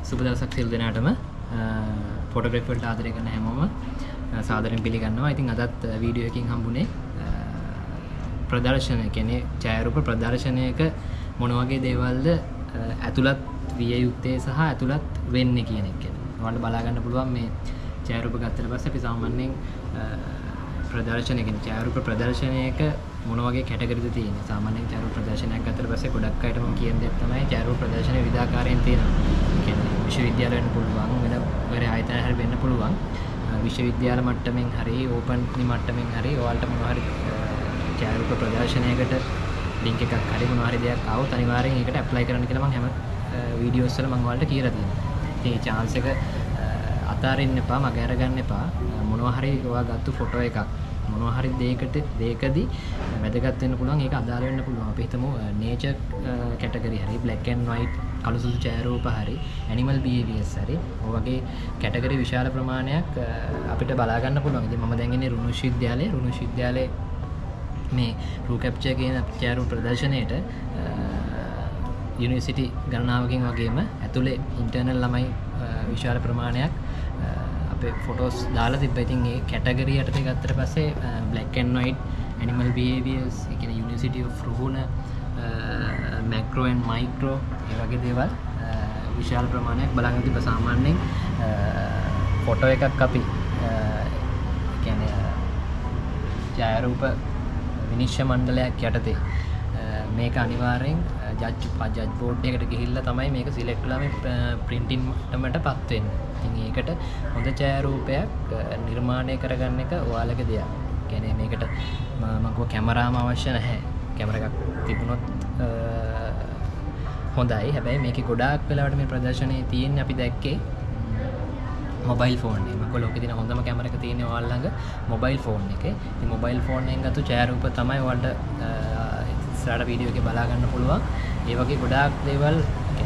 සුබ දවසක් සියලු දෙනාටම ෆොටෝග්‍රැෆි වලට ආදරය කරන හැමෝම සාදරයෙන් පිළිගන්නවා. ඉතින් අදත් වීඩියෝ එකකින් හම්බුනේ ප්‍රදර්ශනය කියන්නේ ඡායාරූප ප්‍රදර්ශනයක මොන වගේ දේවල්ද ඇතුළත් විය යුත්තේ සහ ඇතුළත් වෙන්නේ කියන එක. ඔයාලට බලා ගන්න පුළුවන් මේ ඡායාරූප ගත්තට පස්සේ අපි සාමාන්‍යයෙන් ප්‍රදර්ශනයක ඡායාරූප ප්‍රදර්ශනයක මොන වගේ කැටගරිද තියෙන්නේ. සාමාන්‍යයෙන් ඡායාරූප ප්‍රදර්ශනයක් ගත්තට පස්සේ ගොඩක් අයට මම කියන දේ තමයි ඡායාරූප ප්‍රදර්ශන විවිධාකාරයෙන් තියෙනවා. කියන්නේ විශ්වවිද්‍යාල වෙන්න පුළුවන්, වෙන ආයතන හරි වෙන්න පුළුවන්. විශ්වවිද්‍යාල මට්ටමින් හරි ඕපන් මට්ටමින් හරි ඔයාලට මොනවා හරි ඡායාරූප ප්‍රදර්ශනයකට ලින්ක් එකක් හරි මොනවා හරි දෙයක් ආවොත් අනිවාර්යෙන් ඒකට ඇප්ලයි කරන්න කියලා මම හැම වීඩියෝස් වල මම ඔයාලට කියලා තියෙනවා. ඉතින් මේ chance එක අතාරින්න එපා, මග අරගන්න එපා. මොනවා හරි ඔයා ගත්ත ෆොටෝ එකක් මොනවා හරි දෙයකදී වැදගත් වෙන්න පුළුවන්, ඒක අදාළ වෙන්න පුළුවන්. අපි හිතමු නේචර් කැටගරි හරි black and white කළු සුදු ඡායාරූප හරි animal behaviors හරි ඔය වගේ කැටගරි විශාල ප්‍රමාණයක් අපිට බලා ගන්න පුළුවන්. ඉතින් මම දැන් ඉන්නේ රුණු විශ්වවිද්‍යාලයේ මේ රූ කැප්චර් කියන ඡායාරූප ප්‍රදර්ශනයේට යුනිවර්සිටි ගණනාවකින් වගේම ඇතුලේ ඉන්ටර්නල් ළමයි විශාල ප්‍රමාණයක් අපේ ෆොටෝස් දාලා තිබ්බා. ඉතින් ඒ කැටගරි යටතේ ගත්තට පස්සේ black and white animal behaviors ඒ කියන්නේ University of Ruhuna macro and micro ඒ වගේ දේවල් විශාල ප්‍රමාණයක් බලන්න තිබ්බා. සාමාන්‍යයෙන් ෆොටෝ එකක් අපි කියන්නේ ඡායාරූප විනිශ්චය මණ්ඩලයක් යටතේ මේක අනිවාර්යෙන් ජජ් බෝඩ් එකට ගිහිල්ලා තමයි මේක සිලෙක්ට් කරලා මේ ප්‍රින්ටින් මට්ටමටපත් වෙන්නේ. ඉතින් ඒකට හොඳ ඡායාරූපයක් නිර්මාණය කරගන්න එක ඔයාලගේ දෙයක්. කියන්නේ මේකට මම කිව්ව කැමරාම අවශ්‍ය නැහැ. කැමරා එකක් තිබුණොත් හොඳයි. හැබැයි මේකේ ගොඩාක් වෙලාවට මේ ප්‍රදර්ශනයේ තියෙන්නේ අපි දැක්කේ මොබයිල් ෆෝන් එක. මම ලෝකේ තියෙන හොඳම කැමරා එක තියෙන්නේ ඔයාලා ළඟ මොබයිල් ෆෝන් එකේ. ඉතින් මොබයිල් ෆෝන් එකෙන් ගත්ත ඡායාරූප තමයි ඔයාලට ඉස්සරහට වීඩියෝ එකේ බලා ගන්න පුළුවන්. ඒ වගේ ගොඩාක් දේවල්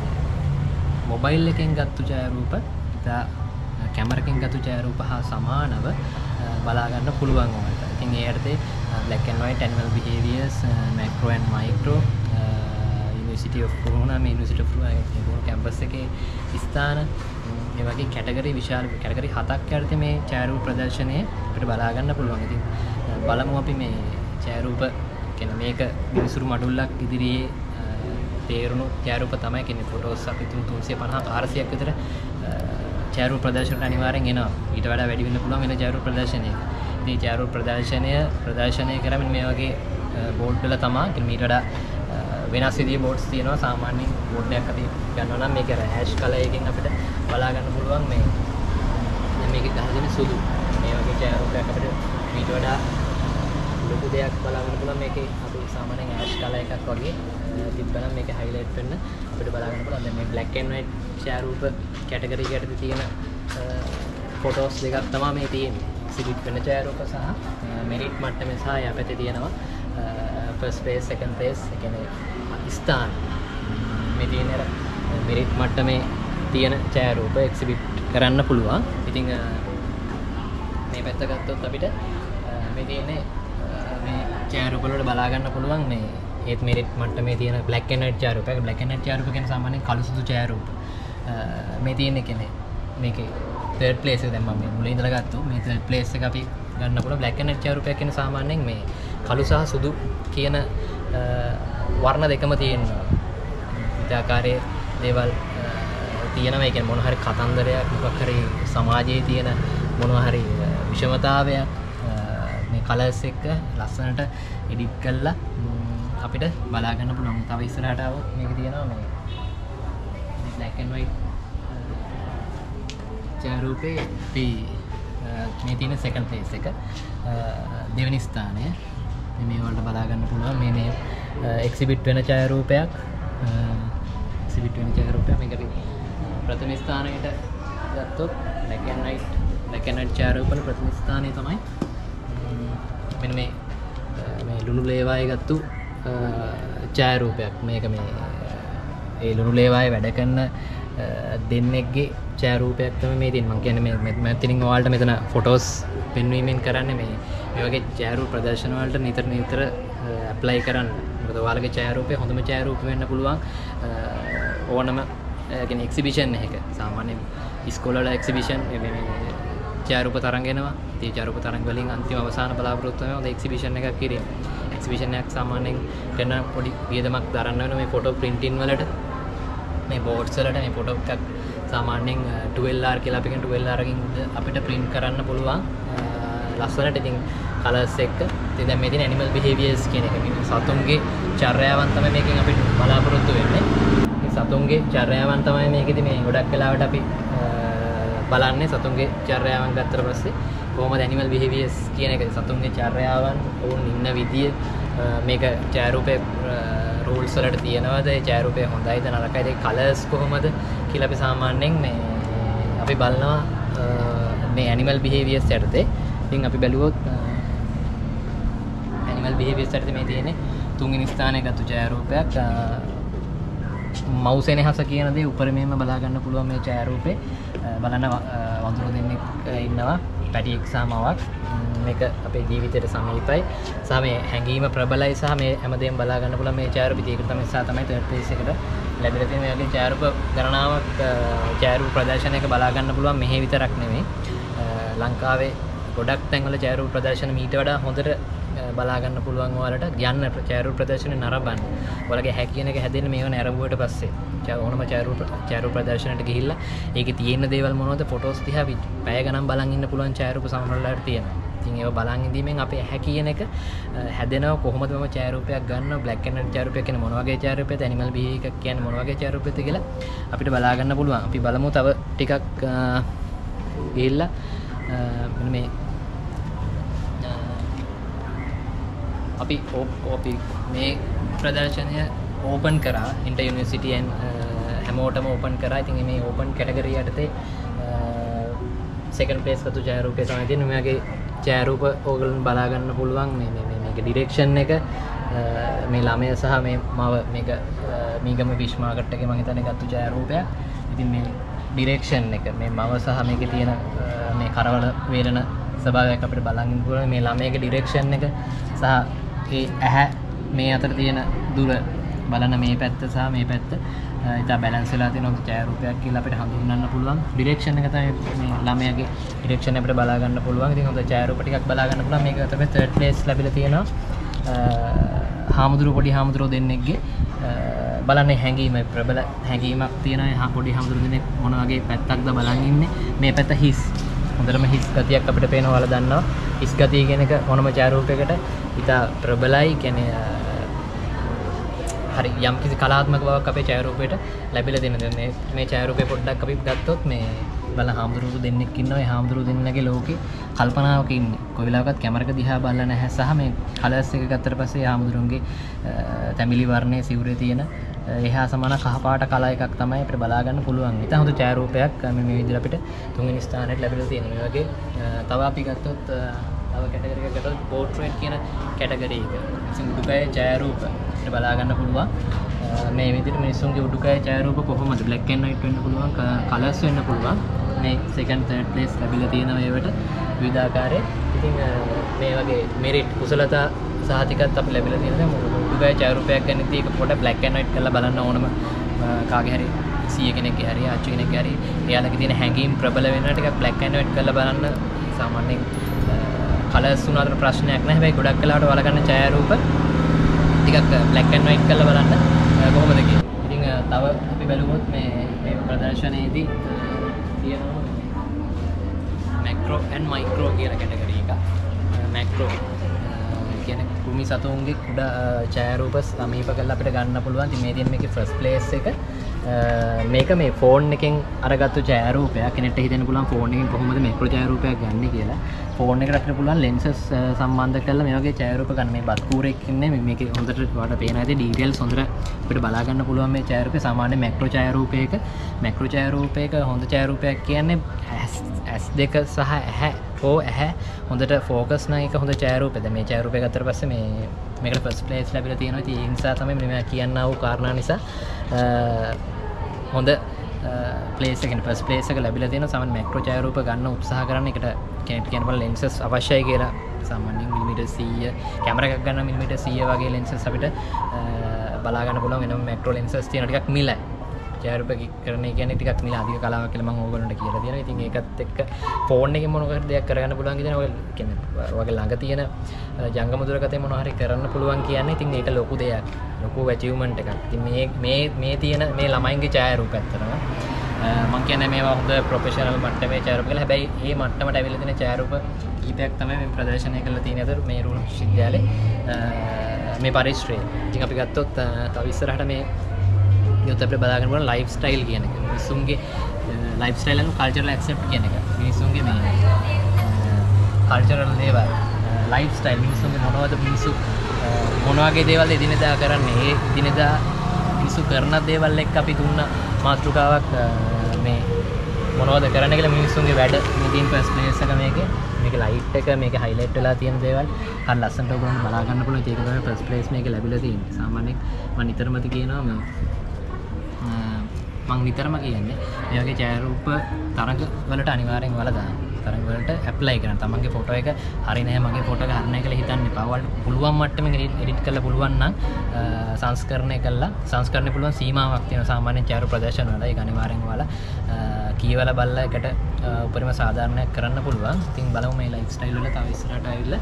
මොබයිල් එකෙන් ගත්ත ඡායාරූප ඉතා කැමරාවකින් ගත්ත ඡායාරූප හා සමානව බලා ගන්න පුළුවන් ඔයාලට. ඉතින් ඒ යටතේ black and white animal behaviors, macro and micro, University of Ruhuna මේ University of Ruhuna කැම්පස් එකේ ස්ථාන මේ වගේ කැටගරි විශාල කැටගරි 7ක් යටතේ මේ ඡායාරූප ප්‍රදර්ශනයේ අපිට බලා ගන්න පුළුවන්. ඉතින් බලමු අපි මේ ඡායාරූප කියන්නේ මේක මිනිසුරු මඩුල්ලක් ඉදිරියේ තේරුණු ඡායාරූප තමයි කියන්නේ ෆොටෝස් අපි 350 400ක් විතර ඡායාරූප ප්‍රදර්ශනට අනිවාර්යෙන් එනවා. ඊට වඩා වැඩි වෙන්න පුළුවන් වෙන ඡායාරූප ප්‍රදර්ශනයක. ඉතින් ඡායාරූප ප්‍රදර්ශනය කරමින් මේ වගේ බෝඩ් වල තමයි ඊට වඩා වෙනස් විදිහේ බෝඩ්ස් තියෙනවා. සාමාන්‍යයෙන් බෝඩ් එකක් අපි ගන්නවා නම් මේක හැෂ් කලර් එකකින් අපිට බලා ගන්න පුළුවන්. මේ දැන් මේකේ ගහලා තියෙන සුදු මේ වගේ ඡායාරූපයක් අපිට ඊට වඩා ලොකු දෙයක් බලා ගන්න පුළුවන්. මේකේ අපි සාමාන්‍යයෙන් හැෂ් කලර් එකක් වගේ තිබ්බනම් මේක හයිලයිට් වෙන්න අපිට බලා ගන්න පුළුවන්. දැන් මේ black and white ඡායාරූප කැටගරි එකකට තියෙන ෆොටෝස් දෙකක් තමයි මේ තියෙන්නේ. එක්සිබිට් වෙන ඡායාරූප සහ මෙරිට් මට්ටමේ සහ යපැතේ තියෙනවා ෆස්ට් ප්ලේස් සෙකන්ඩ් ප්ලේස් ඒ කියන්නේ ස්ථාන මේ තියෙන මෙරිට් මට්ටමේ තියෙන ඡායාරූප එක්සිබිට් කරන්න පුළුවන්. ඉතින් මේ පැත්ත ගත්තොත් අපිට මේ තියෙන්නේ මේ ඡායාරූප වල බලා ගන්න පුළුවන් මේ ඒත් මෙරිට් මට්ටමේ තියෙන black and white ඡායාරූප. black and white ඡායාරූප කියන්නේ සාමාන්‍යයෙන් කළු සුදු ඡායාරූප. මේ තියෙන්නේ කියන්නේ මේකේ third place එක දැන් මම මේ මුලින් ඉඳලා ගත්තොත් මේ third place එක අපි ගන්න පුළුවන්. black and white ඡායාරූපයක් කියන්නේ සාමාන්‍යයෙන් මේ කළු සහ සුදු කියන වර්ණ දෙකම තියෙනවා. විවිධාකාරයේ දේවල් තියෙනවා. ඒ කියන්නේ මොන හරි කතන්දරයක් මොකක් හරි සමාජයේ තියෙන මොනවා හරි විෂමතාවයක් මේ කලර්ස් එක ලස්සනට එඩිට් කරලා අපිට බලා ගන්න පුළුවන්. තව ඉස්සරහට આવොත් මේක තියෙනවා මේ black and white ඡායාරූපේ අපි මේ තියෙන second place එක දෙවෙනි ස්ථානය මේ වලට බලා ගන්න පුළුවන්. මේ එක්සිබිට් වෙන ඡායාරූපයක් මේක අපි ප්‍රථම ස්ථානයට ගත්තොත් black and white ඡායාරූප වල ප්‍රථම ස්ථානය තමයි මෙන්න මේ ලුණු ලේවායේ ගත්තු ඡායාරූපයක්. මේක මේ ඒ ලුණු ලේවායේ වැඩ කරන දෙන්නෙක්ගේ ඡායාරූපයක් තමයි මේ තියෙන්නේ. මම කියන්නේ මේ මෙතනින් ඔයාලට මෙතන ෆොටෝස් පෙන්වීමෙන් කරන්නේ මේ වගේ ඡායාරූප ප්‍රදර්ශන වලට නිතර ඇප්ලයි කරන්න. මොකද ඔයාලගේ ඡායාරූපය හොඳම ඡායාරූප වෙන්න පුළුවන් ඕනම කියන්නේ එක්සිබිෂන් එකක සාමාන්‍යයෙන් ඉස්කෝලේ වල එක්සිබිෂන් මේ ඡායාරූප තරඟ එනවා. ඒ ඡායාරූප තරඟ වලින් අන්තිම අවසාන බලාපොරොත්තුව තමයි හොඳ එක්සිබිෂන් එකක් කිරීම. එක්සිබිෂන් එකක් සාමාන්‍යයෙන් කරන පොඩි වියදමක් දරන්න වෙනවා මේ ෆොටෝ ප්‍රින්ටින් වලට. මේ බෝඩ්ස් වලට මේ ෆොටෝ එකක් සාමාන්‍යයෙන් 12R කියලා අපි කියන 12R එකකින් අපිට print කරන්න පුළුවන් ලස්සනට. ඉතින් කලර්ස් එක්ක ඉතින් දැන් මේ තියෙන animal behaviors කියන එක මේ සතුන්ගේ චර්යාවන් තමයි මේකෙන් අපිට බලාපොරොත්තු වෙන්නේ. මේ සතුන්ගේ චර්යාවන් තමයි මේකෙදි මේ ගොඩක් වෙලාවට අපි බලන්නේ. සතුන්ගේ චර්යාවන් ගත්තට පස්සේ කොහොමද animal behaviors කියන එක සතුන්ගේ චර්යාවන් වුන් ඉන්න විදිය මේක ඡායාරූපේ rules වලට තියෙනවද? ඒ ඡායාරූපය හොඳයිද නරකයිද? ඒ කලර්ස් කොහොමද කියලා අපි සාමාන්‍යයෙන් මේ අපි බලනවා මේ animal behaviors යටතේ. ඉතින් අපි බැලුවොත් animal behaviors යටතේ මේ තියෙන්නේ තුන්වෙනි ස්ථානයේ ගත්ත ඡායාරූපයක්. මවුසෙනෙහස කියන දේ උපරිමයෙන්ම බලා ගන්න පුළුවන් මේ ඡායාරූපේ. බලන්න වඳුරු දෙන්නෙක් ඉන්නවා, පැටියෙක් සහ මවක්. මේක අපේ ජීවිතයට සමීපයි සහ මේ හැඟීම ප්‍රබලයි සහ මේ හැමදේම බලා ගන්න පුළුවන් මේ ඡායාරූප. ඒක තමයි third place එකට ලැබිලා තියෙන මේ වගේ ඡායාරූප ගණනාවක් ඡායාරූප ප්‍රදර්ශනයක බලා ගන්න පුළුවන්. මෙහෙ විතරක් නෙමෙයි, ලංකාවේ ගොඩක් තැන්වල ඡායාරූප ප්‍රදර්ශන මීට වඩා හොඳට බලා ගන්න පුළුවන්. ඔයාලට යන්න ඡායාරූප ප්‍රදර්ශනේ නරඹන්න. ඔයාලගේ හැකියන එක හැදෙන්නේ මේව නරඹුවට පස්සේ. ඕනම ඡායාරූප ප්‍රදර්ශනයට ගිහිල්ලා ඒකේ තියෙන දේවල් මොනවද ෆොටෝස් දිහා පැය ගණන් බලන් ඉන්න පුළුවන් ඡායාරූප සමහරවල්ලාට තියෙනවා. ඉතින් ඒව බලන් ඉඳීමෙන් අපේ හැකියන එක හැදෙනවා. කොහොමද මම ඡායාරූපයක් ගන්නවා, බ්ලැක් ඇන්ඩ් වයිට් ඡායාරූපයක් කියන්නේ මොන වගේ ඡායාරූපයක්ද, ඇනිමල් බිහේවියර් එකක් කියන්නේ මොන වගේ ඡායාරූපයක්ද කියලා අපිට බලා ගන්න පුළුවන්. අපි බලමු තව ටිකක් ගිහිල්ලා මේ අපි මේ ප්‍රදර්ශනය ඕපන් කරා ඉන්ටර් යුනිවර්සිටි හැමෝටම ඕපන් කරා. ඉතින් මේ ඕපන් කැටගරි යටතේ සෙකන්ඩ් ප්ලේස් ගත්ත ඡායාරූපය තමයි තියෙන්නේ. මේ වගේ ඡායාරූප ඕගොල්ලන් බලා ගන්න පුළුවන්. මේක ඩිරෙක්ෂන් එක මේ ළමයා සහ මේ මව මේක මීගම ෆිෂ් මාකට් එකේ මම හිතන්නේ ගත්ත ඡායාරූපයක්. ඉතින් මේ ඩිරෙක්ෂන් එක මේ මව සහ මේකේ තියෙන මේ කරවල වේලන ස්වභාවයක් අපිට බලන් ඉන්න පුළුවන්. මේ ළමයාගේ ඩිරෙක්ෂන් එක සහ ඒ ඇහැ මේ අතර තියෙන දුර බලන මේ පැත්ත සහ මේ පැත්ත ඉතා බැලන්ස් වෙලා තියෙන ඡායාරූපයක් කියලා අපිට හඳුන්වන්න පුළුවන්. ඩිරෙක්ෂන් එක තමයි මේ ළමයාගේ ඩිරෙක්ෂන් අපිට බලා ගන්න පුළුවන්. ඉතින් හොඳ ඡායාරූප ටිකක් බලා ගන්න පුළුවන්. මේක තමයි third place ලැබිලා තියෙනවා. පොඩි හාමුදුරුවෝ දෙන්නෙක්ගේ බලන්නේ හැංගීම ප්‍රබල හැංගීමක් තියෙනවා. පොඩි හාමුදුරුවෝ දෙන්නෙක් මොන වගේ පැත්තක්ද බලන් ඉන්නේ. මේ පැත්ත හිස්. හොඳටම හිස් ගතියක් අපිට පේනවා. ඔයාලා දන්නවා හිස් ගතිය කියන එක මොනම ඡායාරූපයකට ඉතා ප්‍රබලයි. කියන්නේ හරි යම් කිසි කලාත්මක බවක් අපේ ඡායාරූපයට ලැබිලා දෙනවා. මේ ඡායාරූපය පොඩ්ඩක් අපි ගත්තොත් මේ බලන හාමුදුරුවෝ දෙන්නෙක් ඉන්නවා. ඒ හාමුදුරුවෝ දෙන්නගේ ලෝකේ කල්පනාවක ඉන්නේ. කොයි වෙලාවකත් කැමරක දිහා බලලා නැහැ සහ මේ කලර්ස් එක ගත්තට පස්සේ හාමුදුරුවන්ගේ තැඹිලි වර්ණයේ සිවුරේ තියෙන එහා සමාන කහපාට කලර් එකක් තමයි අපිට බලා ගන්න පුළුවන්. ඉතින් හොඳ ඡායාරූපයක් මේ විදිහට අපිට තුන්වෙනි ස්ථානයට ලැබිලා තියෙනවා. මේ වගේ තව අපි ගත්තොත් තව කැටගරි එකකට ගත්තොත් පෝර්ට්‍රේට් කියන කැටගරි එක. ඉතින් උඩුකය ඡායාරූප අපිට බලා ගන්න පුළුවන්. මේ විදිහට මිනිස්සුන්ගේ උඩුකය ඡායාරූප කොහොමද බ්ලැක් ඇන්ඩ් වයිට් වෙන්න පුළුවන්, කලර්ස් වෙන්න පුළුවන්. මේ සෙකන්ඩ් third place ලැබිලා තියෙනවා ඒවට විවිධාකාරයේ. ඉතින් මේ වගේ මෙරිට් කුසලතා සහතිකත් අපි ලැබිලා තියෙනවා. උඩුකය ඡායාරූපයක් ගන්නදී ඒක පොඩ බ්ලැක් ඇන්ඩ් වයිට් කරලා බලන්න ඕනම කාගේ හරි සීය කෙනෙක්ගේ හරි ආච්චි කෙනෙක්ගේ හරි එයාලගේ තියෙන හැඟීම් ප්‍රබල වෙන ටිකක් බ්ලැක් ඇන්ඩ් වයිට් කරලා බලන්න. සාමාන්‍යයෙන් කලර්ස් උනාට ප්‍රශ්නයක් නැහැ. හැබැයි ගොඩක් වෙලාවට වලගන්න ඡායාරූප ටිකක් බ්ලැක් ඇන්ඩ් වයිට් කරලා බලන්න කොහොමද කියලා. ඉතින් තව අපි බලුවොත් මේ ප්‍රදර්ශනයේදී තියෙනවා මැක්‍රෝ ඇන්ඩ් මයික්‍රෝ කියලා කැටගරි එකක්. මැක්‍රෝ කියන්නේ කුමි සතුන්ගේ කුඩා ඡායාරූප සමීප කරලා අපිට ගන්න පුළුවන්. ඉතින් මේ තියෙන මේකේ ෆස්ට් ප්ලේස් එක මේක මේ ෆෝන් එකෙන් අරගත්තු ඡායාරූපයක්. කෙනෙක්ට හිතෙන්න පුළුවන් ෆෝන් එකෙන් කොහොමද මැක්‍රෝ ඡායාරූපයක් ගන්න කියලා. ෆෝන් එකට අපිට පුළුවන් ලෙන්සස් සම්බන්ධ කරලා මේ වගේ ඡායාරූප ගන්න. මේ බත් කූරෙක් ඉන්නේ මේකේ හොඳට ඔයාලට පේනවා ඇති ඩීටේල්ස් හොඳට අපිට බලා ගන්න පුළුවන් මේ ඡායාරූපේ. සාමාන්‍ය මැක්‍රෝ ඡායාරූපයක හොඳ ඡායාරූපයක් කියන්නේ S2 සහ ඇහැ හොඳට ෆෝකස් නම් එක හොඳ ඡායාරූපයද. මේ ඡායාරූපය ගත්තට පස්සේ මේකට ෆස්ට් ප්ලේස් ලැබිලා තියෙනවා. ඉතින් ඒ නිසා තමයි මම කියන්නා වූ කාරණා නිසා හොඳ ප්ලේස් එකකින් ෆස්ට් ප්ලේස් එක ලැබිලා තියෙනවා. සාමාන්‍ය මැක්‍රෝ ඡායාරූප ගන්න උත්සාහ කරන එකට කෙනෙක්ට කියන්න බලන ලෙන්සස් අවශ්‍යයි කියලා. සාමාන්‍යයෙන් මිලිමීටර් 100 කැමරා එකක් ගන්න මිලිමීටර් 100 වගේ ලෙන්සස් අපිට බලා ගන්න පුළුවන්. වෙනම මැක්‍රෝ ලෙන්සස් තියෙන ටිකක් මිලයි. ඡායාරූප කරන එක කියන්නේ ටිකක් නිල අධික කලාවක් කියලා මම ඕගොල්ලන්ට කියලා දෙනවා. ඉතින් ඒකත් එක්ක ෆෝන් එකෙන් මොනවාකට දෙයක් කරගන්න පුළුවන් කියන ඔය කියන්නේ ඔයගේ ළඟ තියෙන ජංගම දුරකථනය මොනවා හරි කරන්න පුළුවන් කියන්නේ ඉතින් ඒක ලොකු දෙයක්. ලොකු අචීව්මන්ට් එකක්. ඉතින් මේ තියෙන මේ ළමයින්ගේ ඡායාරූප ඇත්තටම මම කියන්නේ මේවා හොඳ ප්‍රොෆෙෂනල් මට්ටමේ ඡායාරූප කියලා. හැබැයි මේ මට්ටමට ඇවිල්ලා තියෙන ඡායාරූප කීපයක් තමයි මේ ප්‍රදර්ශනය කරලා තියෙන අතර මේ රුහුණු විශ්වවිද්‍යාලේ මේ පරිශ්‍රයේ. ඉතින් අපි ගත්තොත් තව ඉස්සරහට මේ යොත් අපිට බලාගන්න පුළුවන් ලයිෆ් ස්ටයිල් කියන එක. මිනිස්සුන්ගේ life style and cultural accept කියන එක. මිනිස්සුන්ගේ මේ කල්චරල් දේවල් ලයිෆ් ස්ටයිල් මිනිස්සුන්ගේ මොනවද මිනිස්සු මොන වගේ දේවල් එදිනෙදා කරන්නේ. ඒ එදිනෙදා මිනිස්සු කරන දේවල් එක්ක අපි දුන්න මාතෘකාවක් මේ මොනවද කරන්න කියලා මිනිස්සුන්ගේ වැඩ මේ තියෙන ෆස්ට් ප්ලේස් එක මේක ලයිට් එක මේක හයිලයිට් වෙලා තියෙන දේවල් හරි ලස්සනට ඔයගොල්ලෝ බලා ගන්න පුළුවන්. ඒක තමයි ෆස්ට් ප්ලේස් මේක ලැබිලා තියෙන්නේ. සාමාන්‍යයෙන් මම නිතරම කියනවා මේ මම නිතරම කියන්නේ මේ වගේ ඡායාරූප තරඟ වලට අනිවාර්යෙන් ඔයාලා දාන්න. තරඟ වලට ඇප්ලයි කරන්න. තමන්ගේ ෆොටෝ එක හරි නැහැ මගේ ෆොටෝ එක හරි නැහැ කියලා හිතන්න එපා. ඔයාලට පුළුවන් මට්ටමින් එඩිට් කරලා පුළුවන් නම් සංස්කරණය පුළුවන් සීමාවක් තියෙනවා සාමාන්‍ය ඡායාරූප ප්‍රදර්ශන වල. ඒක අනිවාර්යෙන් ඔයාලා කීවල බලලා එකට උපරිම සාධාරණයක් කරන්න පුළුවන්. ඉතින් බලමු මේ ලයිෆ් ස්ටයිල් වල තව ඉස්සරහට ආවිල්ලා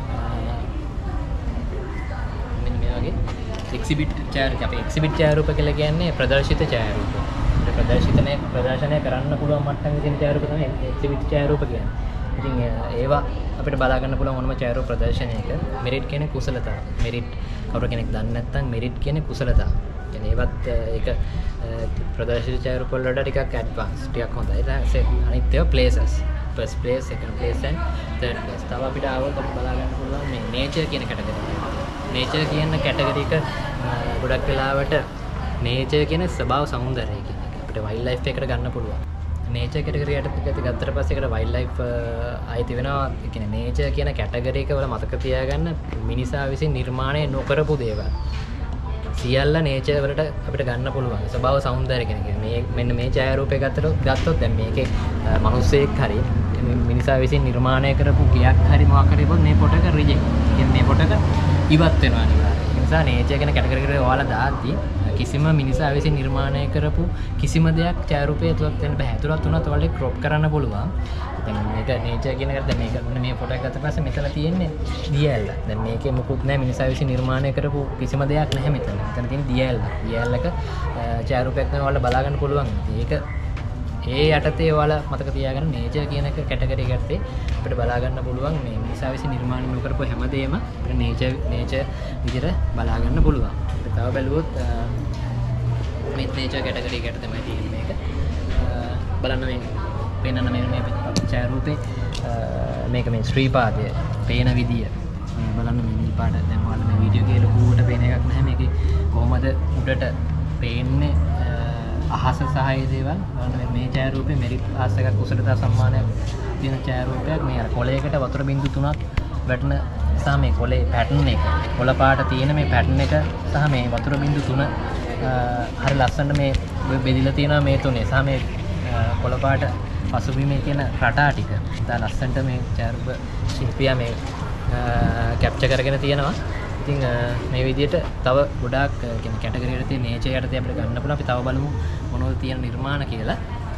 මෙන්න මේ වගේ එක්සිබිට් ඡායාරූප අපේ එක්සිබිට් ඡායාරූප කියලා කියන්නේ ප්‍රදර්ශිත ඡායාරූප. ප්‍රදර්ශනය කරන්න පුළුවන් මට්ටමේ තියෙන ඡායාරූප තමයි එක්සිබිට් ඡායාරූප කියන්නේ. ඉතින් ඒවා අපිට බලා ගන්න පුළුවන් මොනම ඡායාරූප ප්‍රදර්ශනයක මෙරිට් කියන්නේ කුසලතාව. මෙරිට් කවුරු කෙනෙක් දන්නේ නැත්නම් මෙරිට් කියන්නේ කුසලතාව. කියන්නේ ඒවත් ඒක ප්‍රදර්ශිත ඡායාරූප වලට ටිකක් ඇඩ්වාන්ස් ටිකක් හොඳයි. ඊට අනිත් ඒවා places. First place, second place and third place. තව අපිට ආවොත් අපිට බලා ගන්න පුළුවන් මේ නේචර් කියන කැටගරිය. නේචර් කියන කැටගරි එක ගොඩක් වෙලාවට නේචර් කියන ස්වභාව සෞන්දර්යය කියන එක අපිට වයිල්ඩ් ලයිෆ් එකට ගන්න පුළුවන්. නේචර් කැටගරියට ගත්තට පස්සේ ඒකට වයිල්ඩ් ලයිෆ් ආйти වෙනවා. ඒ කියන්නේ නේචර් කියන කැටගරි එක වල මතක තියාගන්න මිනිසා විසින් නිර්මාණය නොකරපු දේවල් සියල්ල නේචර් වලට අපිට ගන්න පුළුවන්. ස්වභාව සෞන්දර්ය කියන එක. මේ මෙන්න මේ ඡායාරූපය ගත්තොත් දැන් මේකේ මිනිස්සෙක් හරි මිනිසා විසින් නිර්මාණය කරපු ගයක් හරි මොකක් හරි පොත් මේ ෆොටෝ එක රිජෙක්ට්. කියන්නේ මේ ෆොටෝ එක ඉවත් වෙනවා අනිවාර්යයෙන්. ඒ නිසා නේචර් කියන කැටගරි එකට ඔයාලා දාද්දි කිසිම මිනිසා විසින් නිර්මාණය කරපු කිසිම දෙයක් ඡායාරූපයේ ඇතුළත් වෙන්න බෑ. ඇතුළත් වුණත් ඔයාලට ක්‍රොප් කරන්න පුළුවන්. දැන් මේක නේචර් කියන එකට දැන් මේක මොන මේ ෆොටෝ එක ගත්ත පස්සේ මෙතන තියෙන්නේ දියැල්ල. දැන් මේකේ මොකුත් නැහැ මිනිසා විසින් නිර්මාණය කරපු කිසිම දෙයක් නැහැ මෙතන. මෙතන තියෙන දියැල්ල. දියැල්ලක ඡායාරූපයක් තමයි ඔයාලට බලා ගන්න පුළුවන්. ඒක ඒ යටතේ ඔයාලා මතක තියාගන්න නේචර් කියන එක කැටගරි එකකට අපිට බලා ගන්න පුළුවන් මේ මිනිසා විසින් නිර්මාණය නොකරපු හැමදේම අපිට නේචර් විදිහට බලා ගන්න පුළුවන්. තව බැලුවොත් මේ නේචර් කැටගරි එකට තමයි තියෙන්නේ මේක. බලන්න මේ පේනන මේ ඡායාරූපේ මේක මේ ශ්‍රීපාදය පේන විදිය බලන්න මේ නිල් පාට දැන් ඔයාලා මේ වීඩියෝ එකේ ලොකුවට පේන එකක් නැහැ. මේකේ කොහමද උඩට පේන්නේ අහස සහ ඒ දේවල්. බලන්න මේ ඡායාරූපේ මෙරිට් ක්ලාස් එකක් කුසලතා සම්මානයක් දෙන ඡායාරූපයක්. මේ අර කොළයකට වතුර බින්දු 3ක් වැටෙන සහ මේ කොළේ පැටර්න් එක කොළ පාට තියෙන මේ පැටර්න් එක සහ මේ වතුර බින්දු 3 හරි ලස්සනට මේ බෙදිලා තියෙනවා මේ තුනේ. සහ මේ කොළ පාට පසුබිමේ තියෙන රටා ටික ඉතා ලස්සනට මේ ඡායාරූප ශිල්පියා මේ කැප්චර් කරගෙන තියෙනවා. ඉතින් මේ විදිහට තව ගොඩාක් කියන්නේ කැටගරි එකට තියෙන නේචර් යටතේ අපිට ගන්න පුළුවන්. අපි තව බලමු මොනවද තියෙන නිර්මාණ කියලා.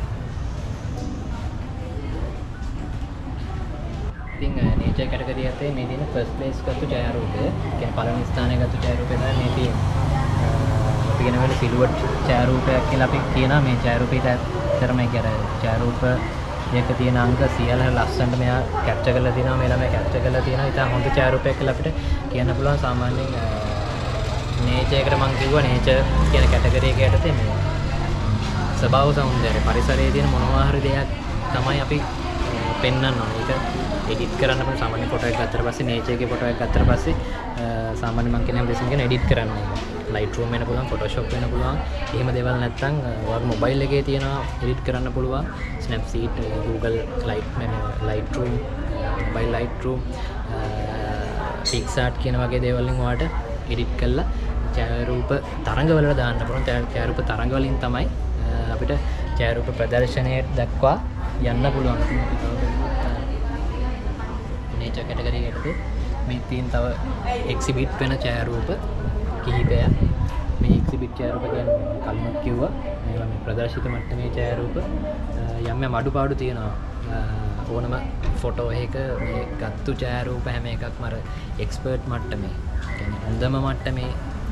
ඉතින් නේචර් කැටගරි යටතේ මේ තියෙන ෆස්ට් ප්ලේස් ගත්ත ඡායාරූපය කියන්නේ පළවෙනි ස්ථානය ගත්ත ඡායාරූපය තමයි මේ තියෙන්නේ. අපි කියන වෙලේ සිලුවට් ඡායාරූපයක් කියලා අපි කියනවා. මේ ඡායාරූපයට ඇත්තටම ඒ කියන්නේ ඡායාරූප එක තියෙන අංක සියල්ල ලස්සනට මෙයා කැප්චර් කරලා තියෙනවා. මේ ළමයා කැප්චර් කරලා තියෙනවා. ඉතින් හොඳ ඡායාරූපයක් කියලා අපිට කියන්න පුළුවන්. සාමාන්‍යයෙන් නේචර් එකට මම කිව්වා නේචර් කියන කැටගරි එක යටතේ මේ ස්වභාව සෞන්දර්ය පරිසරයේ තියෙන මොනවා හරි දෙයක් තමයි අපි පෙන්වන්න ඕනේ. ඒක එඩිට් කරන්න පුළුවන්. සාමාන්‍ය ෆොටෝ එකක් ගත්තට පස්සේ නේචර් එකේ ෆොටෝ එකක් ගත්තට පස්සේ සාමාන්‍ය මම කියන හැමදේම කියන එඩිට් කරන්න ඕනේ. Lightroom වෙන්න පුළුවන්, Photoshop වෙන්න පුළුවන්. එහෙම දේවල් නැත්නම් ඔයාගේ මොබයිල් එකේ තියෙනවා එඩිට් කරන්න පුළුවන්. Snapseed, Google Lightroom, mobile Lightroom, PixArt කියන වගේ දේවල් වලින් ඔයාලට එඩිට් කරලා ඡායාරූප තරංග වලට දාන්න පුළුවන්. ඡායාරූප තරංග වලින් තමයි අපිට ඡායාරූප ප්‍රදර්ශනයේ දක්වා යන්න පුළුවන්. nature category එකට මේ තියෙන තව exhibit වෙන ඡායාරූප කිහිපයක් මේ එක්සිබිට් ඡායාරූප කියන්නේ කලින් කිව්වා මේවා මේ ප්‍රදර්ශිත මට්ටමේ ඡායාරූප යම් යම් අඩුපාඩු තියෙනවා ඕනම ෆොටෝ එකක මේ ගත්තු ඡායාරූප හැම එකක්ම අර එක්ස්පර්ට් මට්ටමේ කියන්නේ හොඳම මට්ටමේ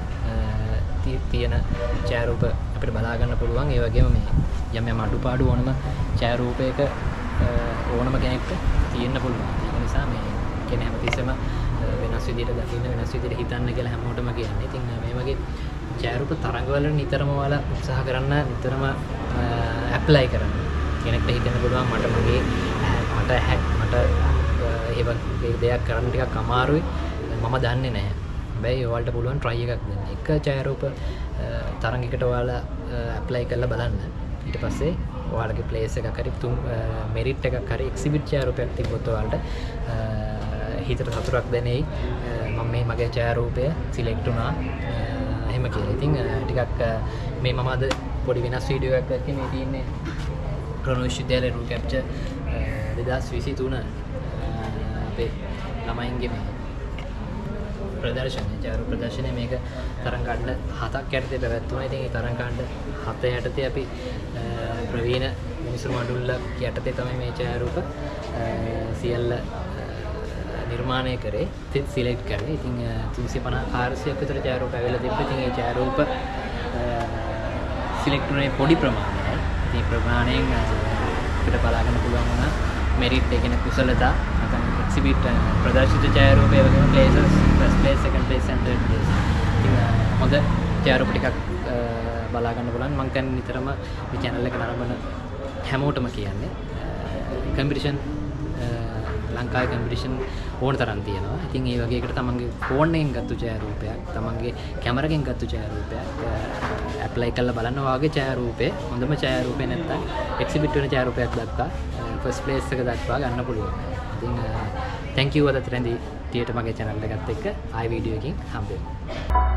තියෙන ඡායාරූප අපිට බලා ගන්න පුළුවන් ඒ වගේම මේ යම් යම් අඩුපාඩු ඕනම ඡායාරූපයක ඕනම කෙනෙක්ට තියෙන්න පුළුවන් ඒක නිසා මේ කියන්නේ හැමතිස්සෙම වෙනස් විදිහට දකින්න වෙනස් විදිහට හිතන්න කියලා හැමෝටම කියන්නේ. ඉතින් මේ වගේ ඡායාරූප තරඟවල නිතරම ඔයාලා උත්සාහ කරන්න නිතරම ඇප්ලයි කරන්න. කෙනෙක්ට හිතෙන්න පුළුවන් මට ඒ වගේ දෙයක් කරන්න ටිකක් අමාරුයි මම දන්නේ නැහැ. හැබැයි ඔයාලට පුළුවන් try එකක් දෙන්න. එක ඡායාරූප තරඟයකට ඔයාලා ඇප්ලයි කරලා බලන්න. ඊට පස්සේ ඔයාලගේ ප්ලේස් එකක් හරි මෙරිට් එකක් හරි එක්සිබිට් ඡායාරූපයක් තිබ්බොත් ඔයාලට හිතට සතුටක් දැනෙයි මම මේ මගේ ඡායාරූපය සිලෙක්ට් වුණා එහෙම කියලා. ඉතින් ටිකක් මේ මම අද පොඩි වෙනස් වීඩියෝ එකක් ගත්තේ මේ තියෙන්නේ ක්‍රොනෝ විශ්වවිද්‍යාලයේ රූ කැප්චර් 2023 අපේ ළමයින්ගේ මේ ප්‍රදර්ශනය ඡායාරූප ප්‍රදර්ශනය මේක තරඟ කණ්ඩ 7ක් යටතේ පැවැත්වුණා. ඉතින් ඒ තරඟ කණ්ඩ 7 යටතේ අපි ප්‍රවීණ මිනිසුරු මඩුල්ල යටතේ තමයි මේ ඡායාරූප සියල්ල නිර්මාණය කරේ සිලෙක්ට් කරේ. ඉතින් 350 400ක් විතර ඡායාරූප ඇවිල්ලා තිබ්බා. ඉතින් ඒ ඡායාරූප සිලෙක්ට් වුණේ පොඩි ප්‍රමාණයයි. ඉතින් ප්‍රමාණයෙන් අපිට බලා ගන්න පුළුවන් වුණා මෙරිට් ඒ කියන්නේ කුසලතා නැත්නම් එක්සිබිට් ප්‍රදර්ශිත ඡායාරූපය වගේම places first place second place and third place. ඉතින් හොඳ ඡායාරූප ටිකක් බලා ගන්න පුළුවන්. මම කියන්නේ නිතරම මේ channel එක නරඹන හැමෝටම කියන්නේ කම්පිටිෂන් ලංකාවේ කම්පිටිෂන් ඕන තරම් තියෙනවා. ඉතින් ඒ වගේ එකට තමන්ගේ ෆෝන් එකෙන් ගත්තු ඡායාරූපයක්, තමන්ගේ කැමරාවෙන් ගත්තු ඡායාරූපයක් ඇප්ලයි කරලා බලන්න වාගේ ඡායාරූපේ හොඳම ඡායාරූපේ නැත්තම් එක්සිබිට් වෙන ඡායාරූපයක් දක්වා ෆස්ට් ප්ලේස් එක දක්වා ගන්න පුළුවන්. ඉතින් thank you අදට රැඳී මගේ channel එකත් එක්ක ආයි වීඩියෝ එකකින් හම්බ වෙමු.